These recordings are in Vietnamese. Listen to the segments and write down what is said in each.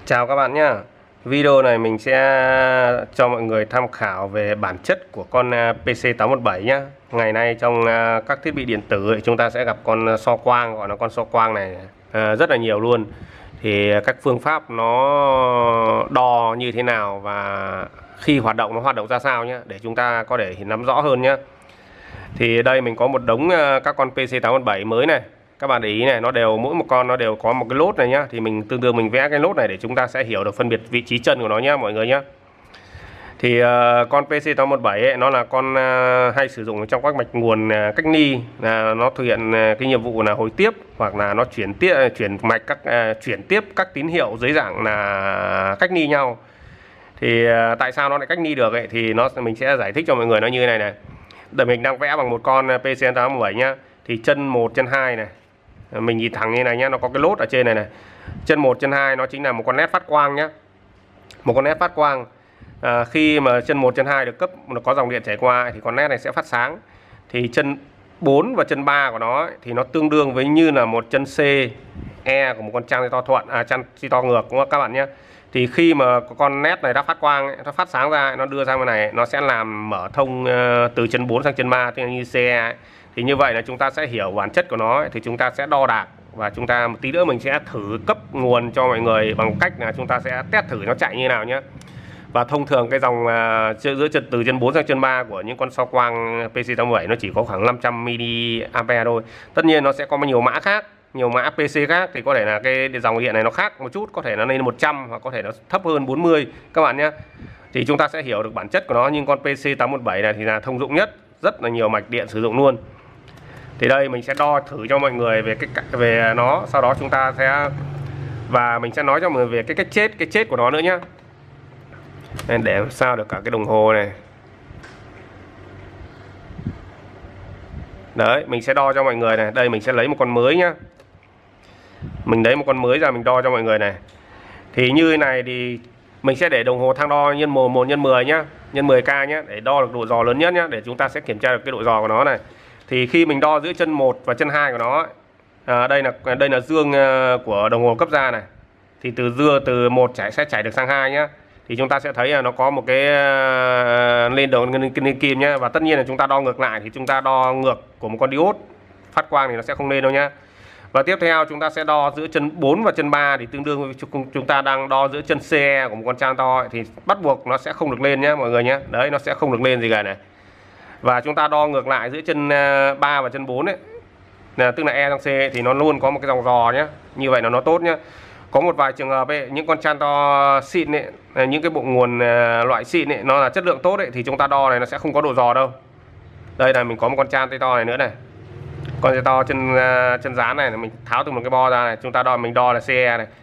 Chào các bạn nhé. Video này mình sẽ cho mọi người tham khảo về bản chất của con PC817 nhé. Ngày nay trong các thiết bị điện tử chúng ta sẽ gặp con so quang, gọi là con so quang này rất là nhiều luôn. Thì các phương pháp nó đo như thế nào và khi hoạt động nó hoạt động ra sao nhé, để chúng ta có thể nắm rõ hơn nhé. Thì đây mình có một đống các con PC817 mới này. Các bạn để ý này, nó đều mỗi một con nó đều có một cái lốt này nhá. Thì mình tương đương mình vẽ cái lốt này để chúng ta sẽ hiểu được phân biệt vị trí chân của nó nhá mọi người nhá. Thì con PC817 ấy, nó là con hay sử dụng trong các mạch nguồn cách ly, là nó thực hiện cái nhiệm vụ là hồi tiếp hoặc là nó chuyển mạch chuyển tiếp các tín hiệu dưới dạng là cách ly nhau. Thì tại sao nó lại cách ly được ấy, thì mình sẽ giải thích cho mọi người nó như thế này này. Để mình đang vẽ bằng một con PC817 nhá. Thì chân 1 chân 2 này, mình nhìn thẳng như này nhá, nó có cái lốt ở trên này này. Chân 1 chân 2 nó chính là một con nét phát quang nhá. Một con nét phát quang. Khi mà chân 1 chân 2 được cấp, nó có dòng điện chảy qua thì con nét này sẽ phát sáng. Thì chân 4 và chân 3 của nó ấy, thì nó tương đương với như là một chân C E của một con trang to thuận, trang to ngược đúng không các bạn nhé. Thì khi mà con nét này đã phát quang ấy, nó phát sáng ra, nó đưa sang bên này, nó sẽ làm mở thông từ chân 4 sang chân 3 như CE ấy. Thì như vậy là chúng ta sẽ hiểu bản chất của nó ấy, thì chúng ta sẽ đo đạc và chúng ta một tí nữa mình sẽ thử cấp nguồn cho mọi người bằng cách là chúng ta sẽ test thử nó chạy như nào nhé. Và thông thường cái dòng giữa chân từ chân 4 sang chân 3 của những con sao quang PC817 nó chỉ có khoảng 500 mA thôi. Tất nhiên nó sẽ có nhiều mã khác, nhiều mã PC khác, thì có thể là cái dòng điện này nó khác một chút, có thể nó lên 100 hoặc có thể nó thấp hơn 40 các bạn nhé. Thì chúng ta sẽ hiểu được bản chất của nó. Nhưng con PC817 này thì là thông dụng nhất, rất là nhiều mạch điện sử dụng luôn. Thì đây mình sẽ đo thử cho mọi người về nó, sau đó chúng ta sẽ và mình sẽ nói cho mọi người về cái chết của nó nữa nhé. Nên để sao được cả cái đồng hồ này. Đấy, mình sẽ đo cho mọi người này. Đây mình sẽ lấy một con mới nhá. Mình lấy một con mới ra mình đo cho mọi người này. Thì như thế này thì mình sẽ để đồng hồ thang đo nhân 1 nhân 10 nhá, nhân 10K nhá, để đo được độ giò lớn nhất nhá, để chúng ta sẽ kiểm tra được cái độ giò của nó này. Thì khi mình đo giữa chân 1 và chân 2 của nó, đây là dương của đồng hồ cấp ra này. Thì từ 1 sẽ chảy được sang 2 nhá. Thì chúng ta sẽ thấy là nó có một cái lên đầu lên kim nhá. Và tất nhiên là chúng ta đo ngược lại thì chúng ta đo ngược của một con diode phát quang thì nó sẽ không lên đâu nhá. Và tiếp theo chúng ta sẽ đo giữa chân 4 và chân 3 thì tương đương với chúng ta đang đo giữa chân CE của một con trang to ấy, thì bắt buộc nó sẽ không được lên nhé mọi người nhé. Đấy, nó sẽ không được lên gì cả này. Và chúng ta đo ngược lại giữa chân 3 và chân 4 ấy, tức là E sang C thì nó luôn có một cái dòng giò nhé. Như vậy là nó tốt nhé. Có một vài trường hợp ấy, những con trang to xịn ấy, những cái bộ nguồn loại xịn ấy, nó là chất lượng tốt ấy, thì chúng ta đo này nó sẽ không có độ giò đâu. Đây là mình có một con trang to này nữa này. Con dây to chân dán này mình tháo từ một cái bo ra này, chúng ta mình đo là CE này,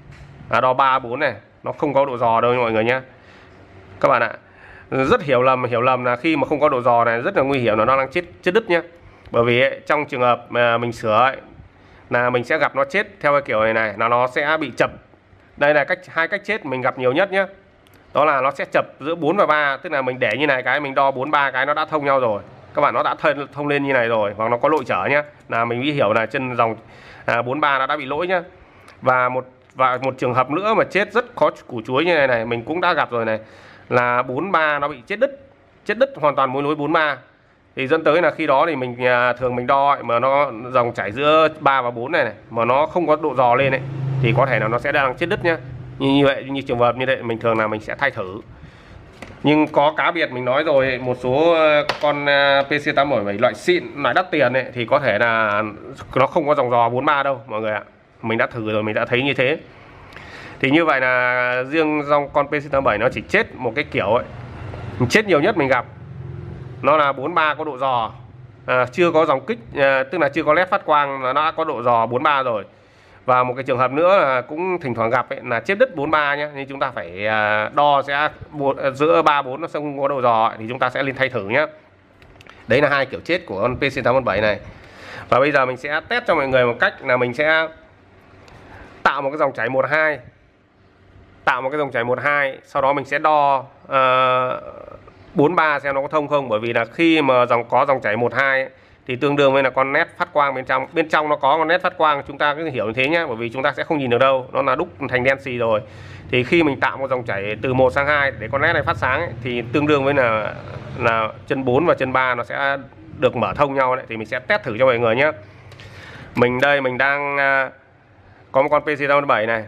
đo 3 4 này, nó không có độ giò đâu mọi người nhé các bạn ạ. Rất hiểu lầm là khi mà không có độ giò này rất là nguy hiểm, là nó đang chết đứt nhé. Bởi vì ấy, trong trường hợp mà mình sửa ấy, là mình sẽ gặp nó chết theo cái kiểu này là nó sẽ bị chập. Đây là hai cách chết mình gặp nhiều nhất nhé. Đó là nó sẽ chập giữa 4 và 3, tức là mình để như này cái mình đo 4 3 cái nó đã thông nhau rồi các bạn, nó đã thông lên như này rồi, hoặc nó có lỗi trở nhá, là mình mới hiểu là chân dòng 43 nó đã bị lỗi nhá. Và một trường hợp nữa mà chết rất khó củ chuối như này mình cũng đã gặp rồi này, là 43 nó bị chết đứt hoàn toàn mối nối 43. Thì dẫn tới là khi đó thì mình thường mình đo ấy, mà nó dòng chảy giữa 3 và 4 này mà nó không có độ giò lên ấy, thì có thể là nó sẽ đang chết đứt nhá. Như vậy, như trường hợp như vậy mình thường là mình sẽ thay thử. Nhưng có cá biệt mình nói rồi, một số con PC817 loại xịn, loại đắt tiền ấy, thì có thể là nó không có dòng giò 43 đâu mọi người ạ. Mình đã thử rồi, mình đã thấy như thế. Thì như vậy là riêng dòng con PC817 nó chỉ chết một cái kiểu ấy. Chết nhiều nhất mình gặp nó là 43 có độ giò, chưa có dòng kích, tức là chưa có led phát quang là nó đã có độ giò 43 rồi. Và một cái trường hợp nữa là cũng thỉnh thoảng gặp ấy, là chết đứt 43 nhé. Nên chúng ta phải đo sẽ giữa 3 4 nó không có độ giò ấy, thì chúng ta sẽ lên thay thử nhé. Đấy là hai kiểu chết của con PC817 này. Và bây giờ mình sẽ test cho mọi người một cách là mình sẽ tạo một cái dòng chảy 12. Tạo một cái dòng chảy 12, sau đó mình sẽ đo 43 xem nó có thông không. Bởi vì là khi mà có dòng chảy 12 ấy, thì tương đương với là con nét phát quang bên trong nó có con nét phát quang, chúng ta cứ hiểu như thế nhé, bởi vì chúng ta sẽ không nhìn được đâu, nó là đúc thành đen xì rồi. Thì khi mình tạo một dòng chảy từ 1 sang 2 để con nét này phát sáng ấy, thì tương đương với là chân 4 và chân 3 nó sẽ được mở thông nhau đấy. Thì mình sẽ test thử cho mọi người nhé. Mình đang có một con PC87 này,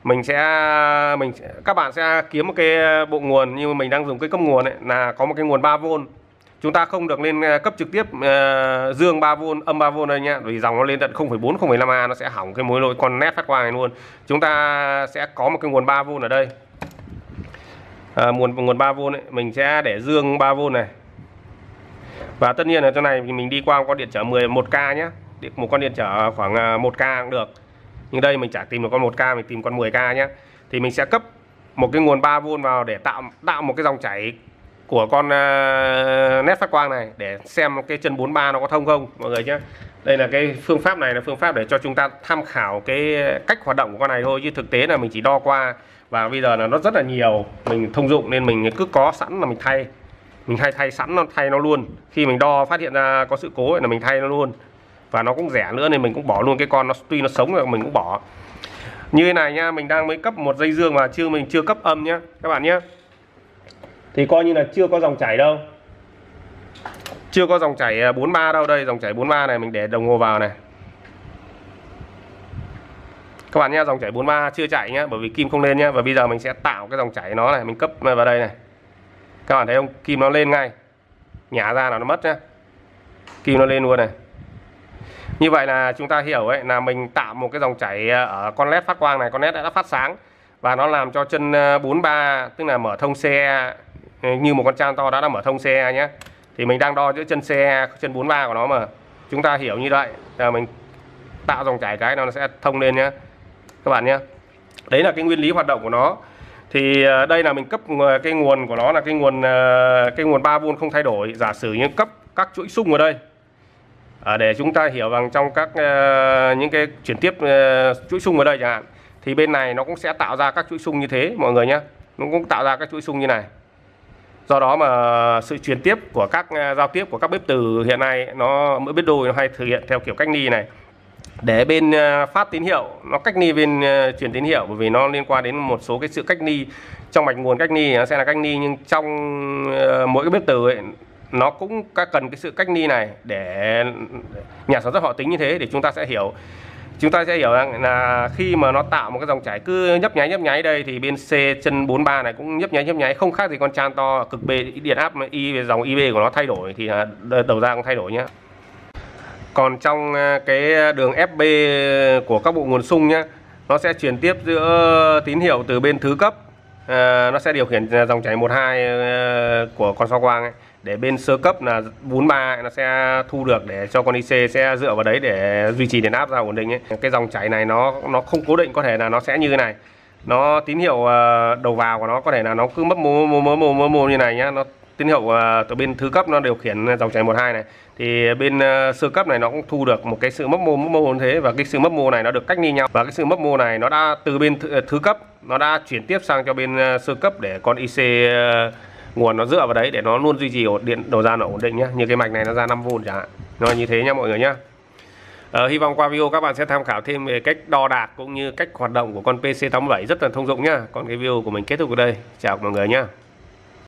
các bạn sẽ kiếm một cái bộ nguồn, như mình đang dùng cái cấp nguồn ấy, là có một cái nguồn 3V. Chúng ta không được lên cấp trực tiếp dương 3V, âm 3V đây nhá, vì dòng nó lên tận 0,4, 0,5A nó sẽ hỏng cái mối lỗi con nét phát quang này luôn. Chúng ta sẽ có một cái nguồn 3V ở đây. Nguồn 3V ấy, mình sẽ để dương 3V này. Và tất nhiên là chỗ này thì mình đi qua một con điện trở 11K nhé, một con điện trở khoảng 1K cũng được. Nhưng đây mình chả tìm được con 1K, mình tìm con 10K nhé. Thì mình sẽ cấp một cái nguồn 3V vào để tạo một cái dòng chảy của con nét phát quang này, để xem cái chân 43 nó có thông không mọi người nhé. Đây là cái phương pháp này là phương pháp để cho chúng ta tham khảo cái cách hoạt động của con này thôi, chứ thực tế là mình chỉ đo qua và bây giờ là nó rất là nhiều, mình thông dụng nên mình cứ có sẵn là mình thay sẵn, thay nó luôn. Khi mình đo phát hiện ra có sự cố là mình thay nó luôn, và nó cũng rẻ nữa nên mình cũng bỏ luôn cái con, nó tuy nó sống rồi mình cũng bỏ. Như thế này nha, mình đang mới cấp một dây dương mà mình chưa cấp âm nhá các bạn nhé. Thì coi như là chưa có dòng chảy đâu, chưa có dòng chảy 43 đâu. Đây dòng chảy 43 này, mình để đồng hồ vào này các bạn nhé, dòng chảy 43 chưa chạy nhá, bởi vì kim không lên nhá. Và bây giờ mình sẽ tạo cái dòng chảy nó này, mình cấp vào đây này, các bạn thấy không, kim nó lên ngay, nhả ra là nó mất nhá, kim nó lên luôn này. Như vậy là chúng ta hiểu ấy, là mình tạo một cái dòng chảy ở con led phát quang này, con led đã phát sáng và nó làm cho chân 43, tức là mở thông xe như một con trang to đã mở thông xe nhé. Thì mình đang đo giữa chân xe, chân 43 của nó mà. Chúng ta hiểu như vậy là mình tạo dòng chảy cái nó sẽ thông lên nhé các bạn nhé. Đấy là cái nguyên lý hoạt động của nó. Thì đây là mình cấp cái nguồn của nó là cái nguồn 3V không thay đổi. Giả sử như cấp các chuỗi xung ở đây, để chúng ta hiểu rằng trong các những cái chuyển tiếp chuỗi xung ở đây chẳng hạn, thì bên này nó cũng sẽ tạo ra các chuỗi xung như thế mọi người nhé, nó cũng tạo ra các chuỗi xung như này. Do đó mà sự truyền tiếp của các giao tiếp của các bếp từ hiện nay mỗi bếp đôi nó hay thực hiện theo kiểu cách ni này, để bên phát tín hiệu nó cách ni bên truyền tín hiệu, bởi vì nó liên quan đến một số cái sự cách ni trong mạch nguồn. Cách ni nó sẽ là cách ni, nhưng trong mỗi cái bếp từ ấy, nó cũng cần cái sự cách ni này để nhà sản xuất họ tính như thế, để chúng ta sẽ hiểu rằng là khi mà nó tạo một cái dòng chảy cứ nhấp nháy đây, thì bên C chân 43 này cũng nhấp nháy, không khác gì con chan to cực B, điện áp y dòng IB của nó thay đổi thì đầu ra cũng thay đổi nhé. Còn trong cái đường FB của các bộ nguồn xung nhé, nó sẽ truyền tiếp giữa tín hiệu từ bên thứ cấp, nó sẽ điều khiển dòng chảy 12 của con sao quang ấy, để bên sơ cấp là 43 nó sẽ thu được, để cho con IC sẽ dựa vào đấy để duy trì điện áp ra ổn định ấy. Cái dòng chảy này nó không cố định, có thể là nó sẽ như thế này, nó tín hiệu đầu vào của nó có thể là nó cứ mấp mô như này nhá, nó tín hiệu từ bên thứ cấp nó điều khiển dòng chảy 12 này, thì bên sơ cấp này nó cũng thu được một cái sự mấp mô như thế, và cái sự mấp mô này nó được cách ni nhau, và cái sự mấp mô này nó đã từ bên thứ cấp nó đã chuyển tiếp sang cho bên sơ cấp, để con IC nguồn nó dựa vào đấy để nó luôn duy trì điện đầu ra nó ổn định nhé. Như cái mạch này nó ra 5V chẳng hạn, nó như thế nhá mọi người nhá. Hy vọng qua video các bạn sẽ tham khảo thêm về cách đo đạc cũng như cách hoạt động của con PC87 rất là thông dụng nhá. Còn cái video của mình kết thúc ở đây. Chào mọi người nhá.